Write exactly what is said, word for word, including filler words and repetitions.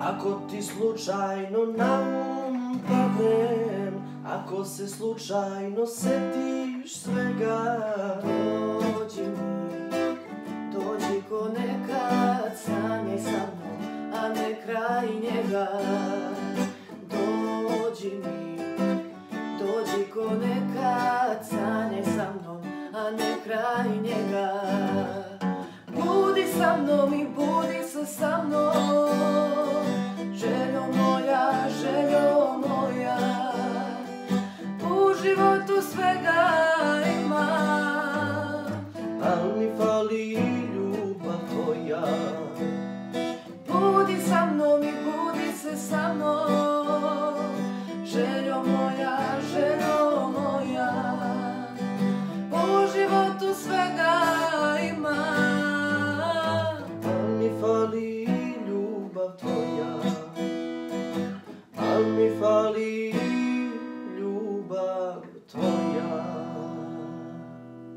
Ako ti slučajno na um padnem, ako se slučajno setiš svega, dođi mi, dođi ko nekad, sanjaj sa mnom, a ne kraj njega. Dođi mi, dođi ko nekad, sanjaj sa mnom, a ne kraj njega. Budi sa mnom i budi se sa mnom, željo moja, željo moja. U životu svega ima, al mi fali ljubav tvoja. Budi sa mnom i budi se sa mnom, željo moja, željo moja. U životu svega ima, Al mi fali ljubav tvoja, al mi fali